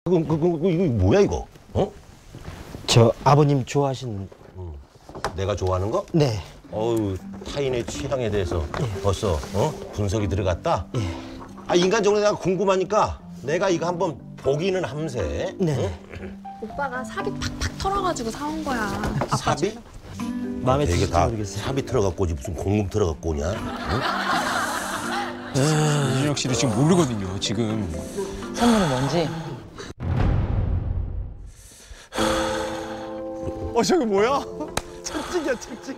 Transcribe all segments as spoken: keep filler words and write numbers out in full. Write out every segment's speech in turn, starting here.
그, 그, 그, 이거 뭐야 이거? 어? 저 아버님 좋아하시는. 음. 내가 좋아하는 거? 네. 어우, 타인의 취향에 대해서 예. 벌써 어? 분석이 들어갔다? 예. 아, 인간적으로 내가 궁금하니까 내가 이거 한번 보기는 함세. 네. 응? 오빠가 사비 팍팍 털어가지고 사온 거야. 아빠 삽이? 마음에 이게 드실지 다 모르겠어요. 삽이 들어갔고 오지 무슨 공금 들어갔고 오냐? 응? 이준혁 씨도 지금 모르거든요, 지금. 선물은 뭔지. 어, 저게 뭐야? 채찍이야, 채찍.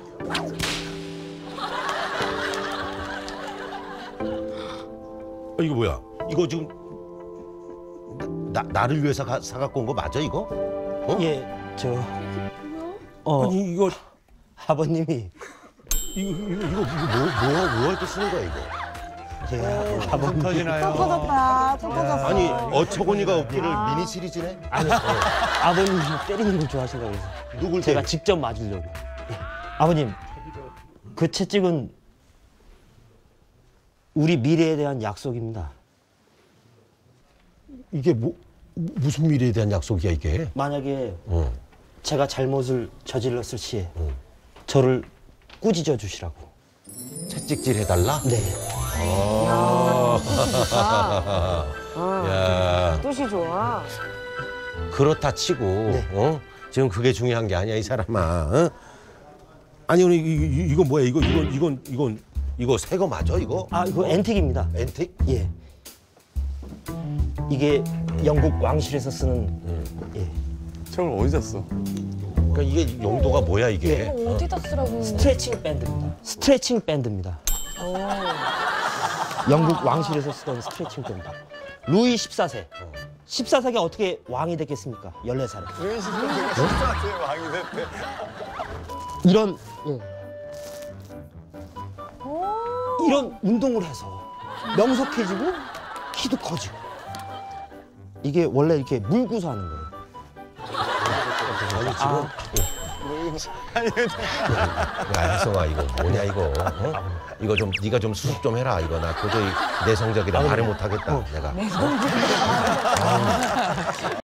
어, 이거 뭐야? 이거 지금 나, 나, 나를 위해서 가, 사갖고 온 거 맞아 이거? 어? 예, 저. 어, 아니 이거 아버님이. 이거 이거 이거 뭐뭐뭐할 때 쓰는 거야 이거? 제 아버님. 터지나요? 터졌다, 또 터졌어. 아니 어처구니가 없기를 미니 시리즈네? 아니, 어, 아버님이 때리는 걸 좋아하신다고 해서. 누굴 제가 때려? 직접 맞으려고. 예. 아버님, 그 채찍은 우리 미래에 대한 약속입니다. 이게 뭐 무슨 미래에 대한 약속이야 이게? 만약에 어. 제가 잘못을 저질렀을 시에 어. 저를 꾸짖어 주시라고. 채찍질 해달라? 네. 아. 아, 야 뜻이 좋아. 그렇다 치고 네. 어? 지금 그게 중요한 게 아니야 이 사람아. 어? 아니 오늘 이, 이, 이건 뭐야 이거 이건 이건 이건 이거 새 거 맞아 이거? 아, 이거 어? 앤틱입니다. 앤틱? 예. 이게 영국 왕실에서 쓰는. 예. 저걸 어디다 써? 그러니까 이게 용도가 뭐야 이게? 이거 어디다 쓰라고. 스트레칭 밴드입니다. 스트레칭 밴드입니다. 영국 왕실에서 쓰던 스트레칭 밴드. 루이 십사 세. 십사 세가 어떻게 왕이 됐겠습니까? 열네 살에. 왜 십사세 왕이 됐대? 이런, 예. 이런 운동을 해서 명석해지고 키도 커지고. 이게 원래 이렇게 물고서 하는 거예요. 아니 지금 야 혜성아 이거 뭐냐 이거? 어? 이거 좀 네가 좀 수습 좀 해라 이거 나 도저히 내성적이라 말을 못 하겠다 내가.